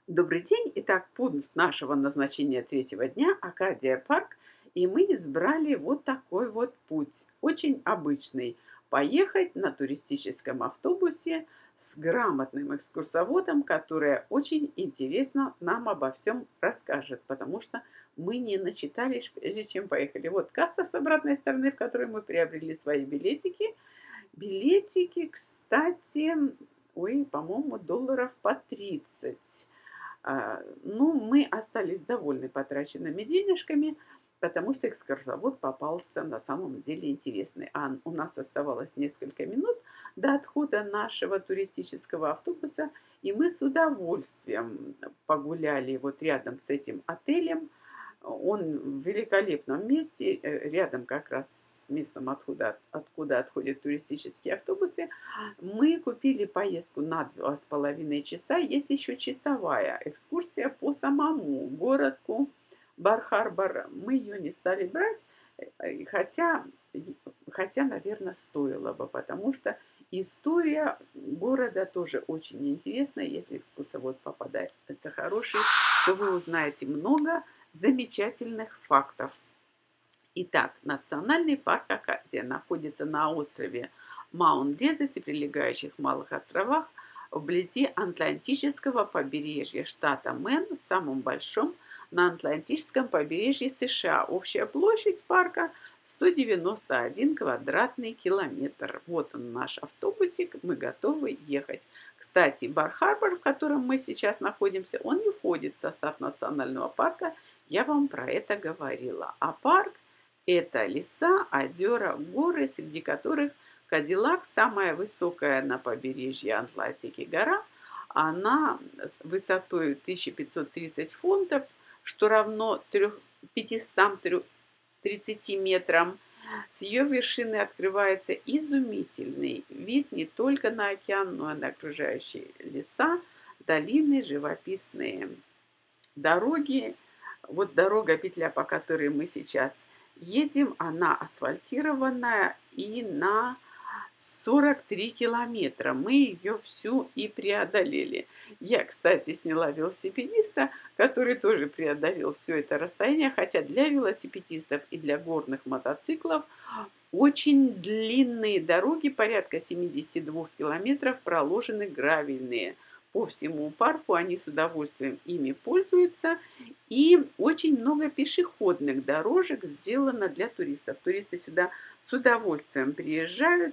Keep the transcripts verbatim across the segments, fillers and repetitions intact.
Добрый день. Итак, пункт нашего назначения третьего дня — Акадия парк. И мы избрали вот такой вот путь, очень обычный. Поехать на туристическом автобусе с грамотным экскурсоводом, который очень интересно нам обо всем расскажет, потому что мы не начитались, прежде чем поехали. Вот касса с обратной стороны, в которой мы приобрели свои билетики. Билетики, кстати, ой, по-моему, долларов по тридцать. А, ну, мы остались довольны потраченными денежками, потому что экскурсовод попался на самом деле интересный. А у нас оставалось несколько минут до отхода нашего туристического автобуса, и мы с удовольствием погуляли вот рядом с этим отелем. Он в великолепном месте, э, рядом как раз с местом, откуда, откуда отходят туристические автобусы. Мы купили поездку на два с половиной часа. Есть еще часовая экскурсия по самому городу Бар-Харбор. Мы ее не стали брать, э, хотя, и- хотя, наверное, стоило бы, потому что история города тоже очень интересная. Если экскурсовод попадается хороший, то вы узнаете много замечательных фактов. Итак, национальный парк Акадия находится на острове Маунт-Дезерт и прилегающих малых островах вблизи Атлантического побережья штата Мэн, самым большим на Атлантическом побережье США. Общая площадь парка сто девяносто один квадратный километр. Вот он, наш автобусик, мы готовы ехать. Кстати, Бар-Харбор, в котором мы сейчас находимся, он не входит в состав национального парка. Я вам про это говорила. А парк — это леса, озера, горы, среди которых Кадиллак — самая высокая на побережье Атлантики гора. Она с высотой тысяча пятьсот тридцать фунтов, что равно пятистам тридцати метрам. С ее вершины открывается изумительный вид не только на океан, но и на окружающие леса, долины, живописные дороги. Вот дорога, петля, по которой мы сейчас едем, она асфальтированная и на сорок три километра. Мы ее всю и преодолели. Я, кстати, сняла велосипедиста, который тоже преодолел все это расстояние, хотя для велосипедистов и для горных мотоциклов очень длинные дороги, порядка семидесяти двух километров, проложены гравийные. По всему парку они с удовольствием ими пользуются. И очень много пешеходных дорожек сделано для туристов. Туристы сюда с удовольствием приезжают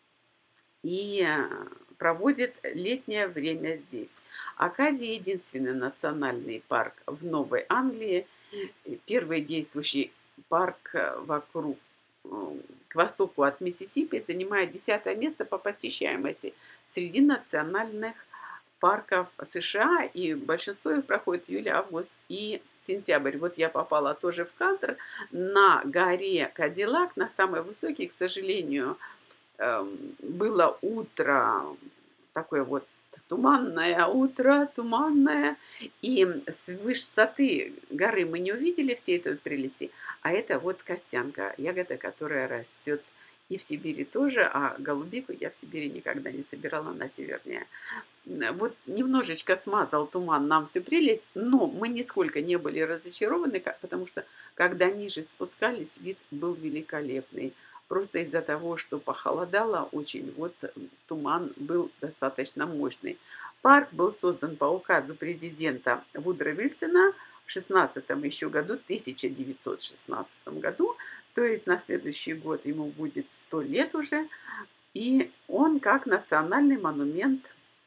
и э, проводят летнее время здесь. Акадия — единственный национальный парк в Новой Англии, и первый действующий парк э, вокруг э, к востоку от Миссисипи, занимает десятое место по посещаемости среди национальных парков США, и большинство их проходит июль, август и сентябрь. Вот я попала тоже в кадр на горе Кадиллак, на самой высокой, к сожалению, эм, было утро, такое вот туманное утро, туманное, и с высоты горы мы не увидели всей этой прелести, а это вот костянка, ягода, которая растет и в Сибири тоже, а голубику я в Сибири никогда не собирала, на севернее. Н Вот немножечко смазал туман нам всю прелесть, но мы нисколько не были разочарованы, ка потому что, когда ниже спускались, вид был великолепный. Просто из-за того, что похолодало очень, вот, м, туман был достаточно мощный. Парк был создан по указу президента Вудро Вильсона в шестнадцатом еще году, тысяча девятьсот шестнадцатом году, то есть на следующий год ему будет сто лет уже, и он как национальный монумент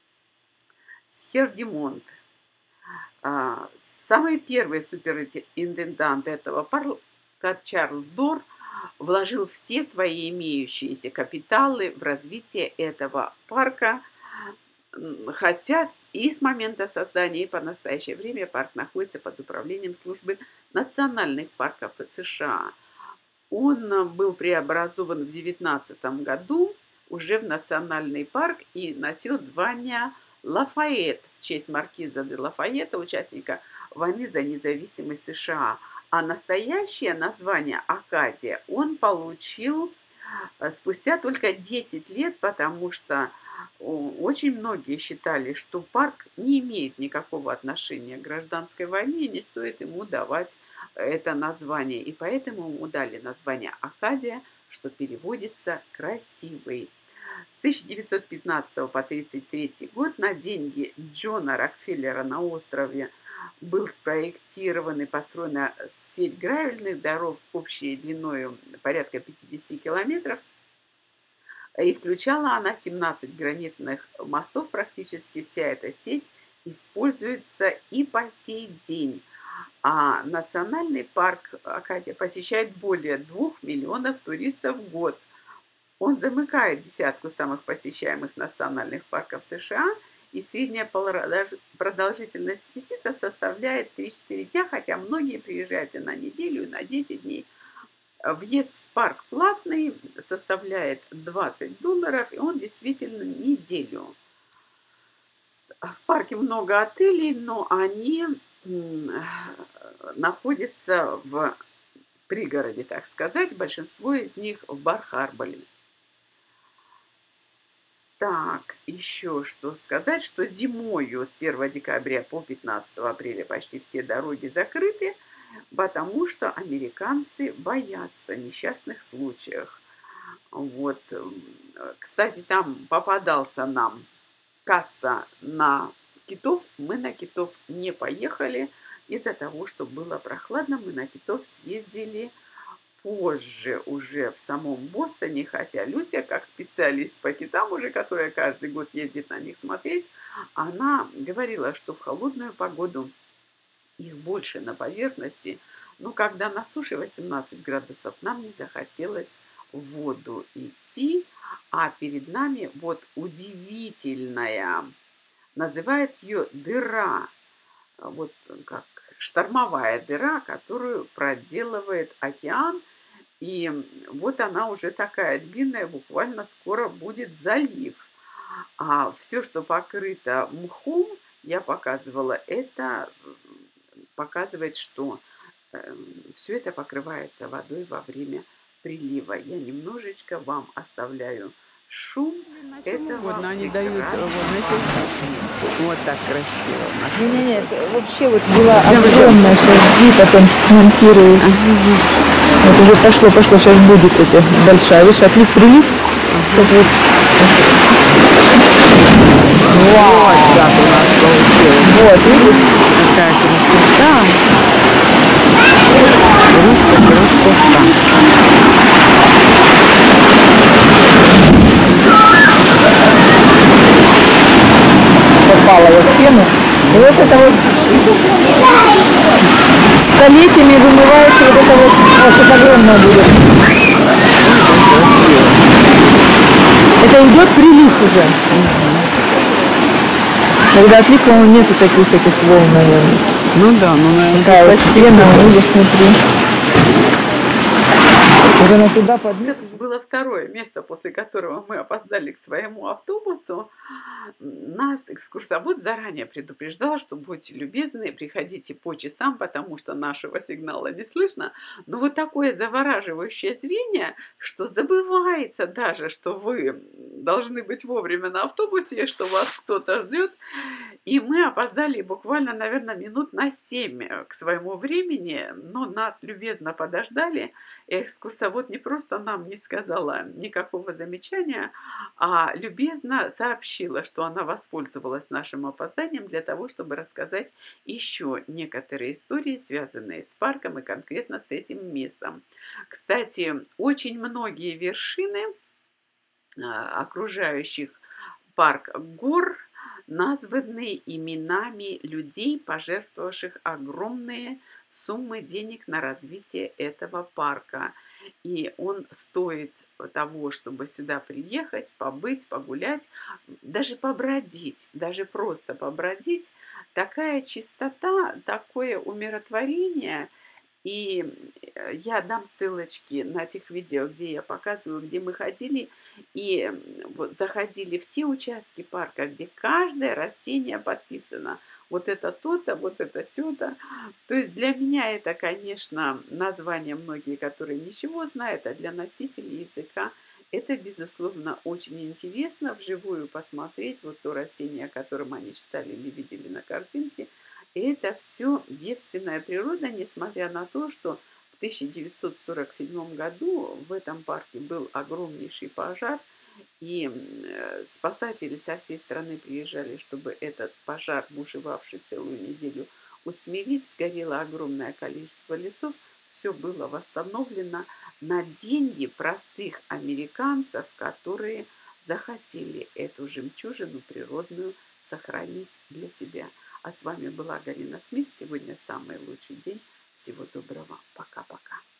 Сьер-Димонт. А, самый первый суперинтендант этого парка Чарльз Дор вложил все свои имеющиеся капиталы в развитие этого парка, м, хотя с- и с момента создания, и по настоящее время парк находится под управлением службы национальных парков США. Он э, был преобразован в девятнадцатом году уже в национальный парк и носил звание Лафайет в честь маркиза де Лафайета, участника войны за независимость США. А настоящее название Акадия он получил э, спустя только десять лет, потому что Очень многие считали, что парк не имеет никакого отношения к гражданской войне, не стоит ему давать это название. И поэтому ему дали название Акадия, что переводится «красивый». С тысяча девятьсот пятнадцатого по тридцать третий год на деньги Джона Рокфеллера на острове был спроектирован и построена сеть гравельных дорог общей длиной порядка пятидесяти километров. И включала она семнадцать гранитных мостов. Практически вся эта сеть используется и по сей день. А национальный парк Акадия посещает более двух миллионов туристов в год. Он замыкает десятку самых посещаемых национальных парков США, и средняя продолжительность визита составляет три-четыре дня, хотя многие приезжают и на неделю, и на десять дней. Въезд в парк платный, составляет двадцать долларов, и он действительно неделю. В парке много отелей, но они находятся в пригороде, так сказать. Большинство из них в Бар-Харборе. Так, еще что сказать, что зимою с первого декабря по пятнадцатое апреля почти все дороги закрыты, потому что американцы боятся несчастных случаев. Вот. Кстати, там попадался нам касса на китов. Мы на китов не поехали из-за того, что было прохладно. Мы на китов съездили позже уже в самом Бостоне, хотя Люся, как специалист по китам уже, которая каждый год ездит на них смотреть, она говорила, что в холодную погоду их больше на поверхности, но когда на суше восемнадцать градусов, нам не захотелось в воду идти, а перед нами вот удивительная, называют ее дыра, вот как штормовая дыра, которую проделывает океан, и вот она уже такая длинная, буквально скоро будет залив. А все, что покрыто мхом, я показывала, это показывает, что э, все это покрывается водой во время прилива. Я немножечко вам оставляю шум этого. Вот, они дают вот, знаете, вот так красиво. Не, не, нет, вообще вот была огромная, сейчас жди, потом смонтируешь. Ага. Вот уже пошло, пошло, сейчас будет это большая. Видишь, отлив, прилив. Сейчас вот. Вау! Вот как у нас получилось. Вот, видишь? Какая красота. Просто красота. Попала я в пену. И вот это вот столетиями вымывается вот это вот, о, что-то огромное будет. Это идет прилив уже. Когда отлив, по-моему, нету таких этих волн, наверное. Ну да, ну, наверное, такая вот пена, видишь, смотри. Уже на туда поднялась. Это было второе место, после которого мы опоздали к своему автобусу. Нас экскурсовод заранее предупреждал, что будьте любезны, приходите по часам, потому что нашего сигнала не слышно. Но вот такое завораживающее зрение, что забывается даже, что вы должны быть вовремя на автобусе, что вас кто-то ждет. И мы опоздали буквально, наверное, минут на семь к своему времени, но нас любезно подождали. И экскурсовод не просто нам не сказала никакого замечания, а любезно сообщила, что она воспользовалась нашим опозданием для того, чтобы рассказать еще некоторые истории, связанные с парком и конкретно с этим местом. Кстати, очень многие вершины окружающих парк гор названы именами людей, пожертвовавших огромные суммы денег на развитие этого парка. И он стоит того, чтобы сюда приехать, побыть, погулять, даже побродить, даже просто побродить. Такая чистота, такое умиротворение. И я дам ссылочки на тех видео, где я показываю, где мы ходили и вот заходили в те участки парка, где каждое растение подписано. Вот это то-то, вот это сё-то. То есть для меня это, конечно, название многие, которые ничего знают, а для носителей языка Это, безусловно, очень интересно вживую посмотреть вот то растение, о котором они читали или видели на картинке. И это все девственная природа, несмотря на то, что в тысяча девятьсот сорок седьмом году в этом парке был огромнейший пожар, и э, спасатели со всей страны приезжали, чтобы этот пожар, бушевавший целую неделю, усмирить. Сгорело огромное количество лесов. Все было восстановлено на деньги простых американцев, которые захотели эту жемчужину природную сохранить для себя. А с вами была Галина Смит. Сегодня самый лучший день. Всего доброго. Пока-пока.